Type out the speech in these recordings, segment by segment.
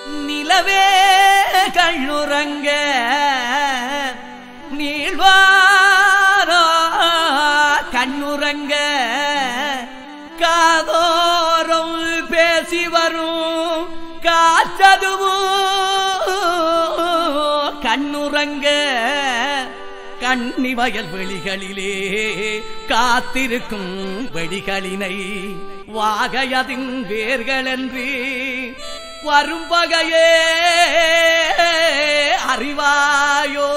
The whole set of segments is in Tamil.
நிலவே கண்ணுறங்க நீள்வாரோ கண்ணுறங்க காதோரம் பேசி வரும் காற்றதுவும் கண்ணுறங்க கண்ணி வயல் வெளிகளிலே காத்திருக்கும் வெடிகளினை வாகையதின் வேர்களென்று வரும் வகையே அறிவாயோ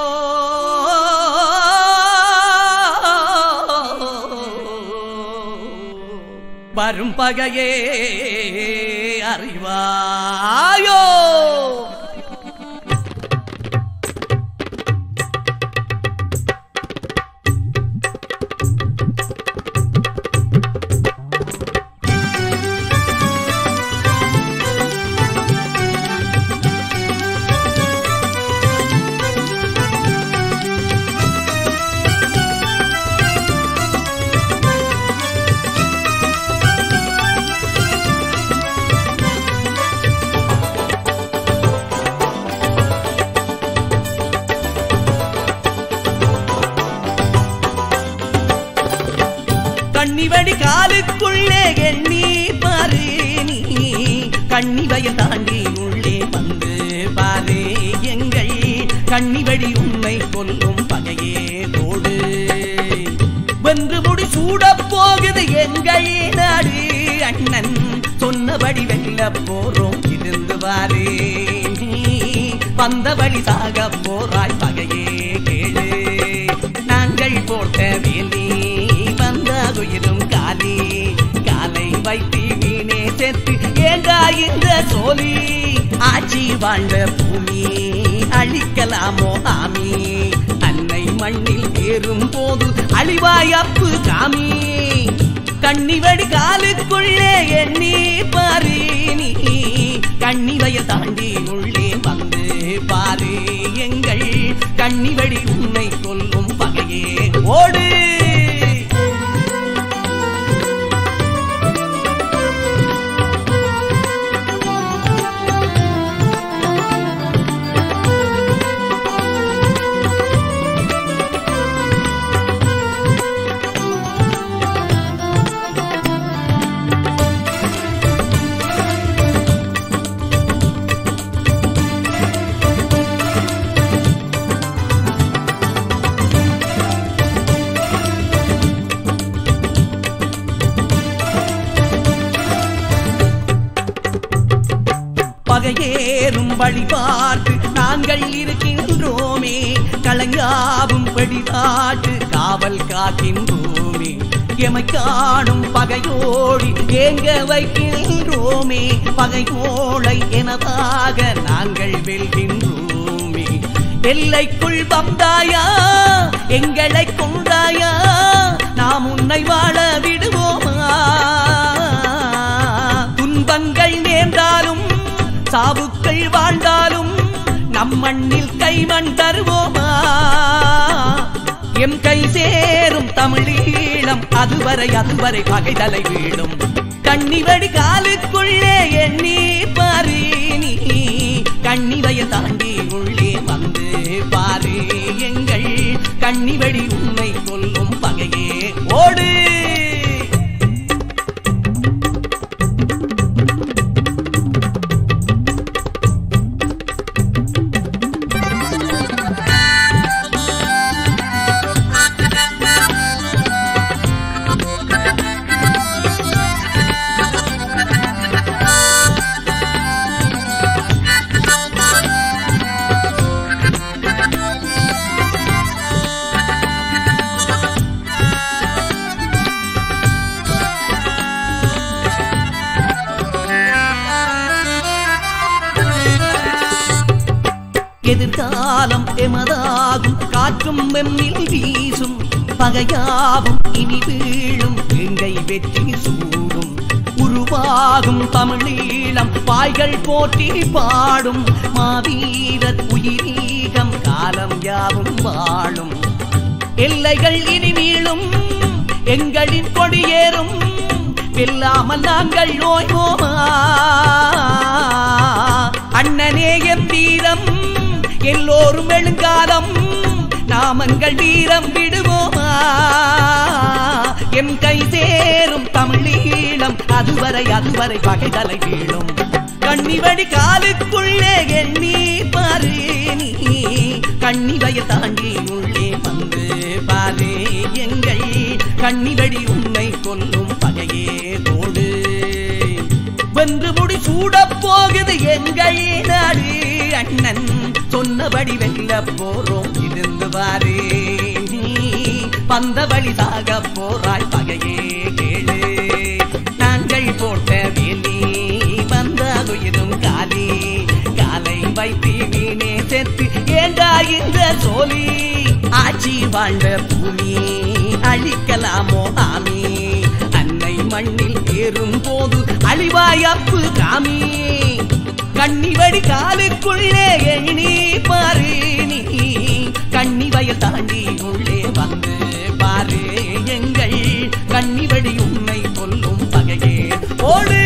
வரும் பகையே அறிவாயோ கண்ணிவடி காலுக்குள்ளே எண்ணி பாரு நீ கண்ணிவய தாண்டி உள்ளே வந்து பாரு எங்கள் கண்ணிவடி உண்மை கொல்லும் பகையே தோடு வென்று முடி சூட போகுது எங்கள் நாடு அண்ணன் சொன்னபடி வெல்ல போறோம் இருந்து பாரு வந்த வழி சாக போராய் பகையே கேளு நாங்கள் போட்ட வேலி உயிரும் காலி காலை வைத்தி வீணே செத்து ஏண்டா இந்த சோலி ஆட்சி வாழ்ந்த பூமி அழிக்கலாமோ ஆமி அன்னை மண்ணில் ஏறும் போது அழிவாயப்பு காமி கண்ணிவடி காலுக்குள்ளே எண்ணி பாரு நீ கண்ணிவய தாண்டி உள்ளே வந்து பாரு எங்கள் கண்ணிவடி உன்னை கொல்லும் பகையே ஓடு பகையேறும் வழி பார்த்து நாங்கள் இருக்கின்றோமே களங்காவும் படிதாட்டு காவல் காக்கின்றோமே எமை காணும் பகையோடி ஏங்க வைக்கின்றோமே பகையோளை எனதாக நாங்கள் வெல்கின்றோமே எல்லைக்குள் வந்தாயா எங்களை கொண்டாயா நாம் உன்னை வாழ விடுவோமா துன்பங்கள் நேர்ந்தாலும் சாவுக்கள் வாழ்ந்தாலும் நம் மண்ணில் கைமண் தருவோமா எம் கை சேரும் தமிழீழம் அதுவரை பகைதலை வீழும் கண்ணிவடி காலுக்குள்ளே எண்ணி பாரு நீ கண்ணிவய தாண்டி உள்ளே வந்து பாரு எங்கள் கண்ணிவடி உண்மை கொல்லும் பகையே ஓடு எதிர்காலம் எமதாகும் காற்றும் வெம்மில் வீசும் பகையாவும் இனி வீழும் எங்கை வெற்றி சூடும் உருவாகும் தமிழீழம் பாய்கள் போட்டி பாடும் மாவீரர் உயிரீகம் காலம் யாவும் வாழும் எல்லைகள் இனி வீழும் எங்களின் கொடியேறும் வெல்லாமல் நாங்கள் ஓய்வோமா காலம் நாமங்கள் வீரம் விடுவோமா எம் கை சேரும் தமிழீழம் அதுவரை பகைதலை வீழும் கண்ணிவடி காலுக்குள்ளே எண்ணி பாரு நீ கண்ணிவைய தாண்டி உள்ளே வந்து பாரு எங்கள் கண்ணிவடி உன்னை கொல்லும் பகையே தோடு வென்று முடி சூட போகுது எங்கள் நாடு அண்ணன் சொன்னபடி வெல்ல போறோம் இருந்து வாரே நீ வந்த வழி சாக போராய் பகையே கேளு நாங்கள் போட்ட வேலி வந்த உயிரும் காலி காலை வைத்து வீணே செத்து ஏண்டா இந்த சோலி ஆட்சி வாழ்ந்த பூமி அழிக்கலாமோ ஆமி அன்னை மண்ணில் ஏறும் போது அழிவாயப்பு காமி கண்ணிவடி காலுக்குள்ளே எண்ணி பாரு நீ கண்ணிவயல் தாண்டி உள்ளே வந்து பாரு எங்கள் கண்ணிவடி உன்னை கொல்லும் பகையே ஓடு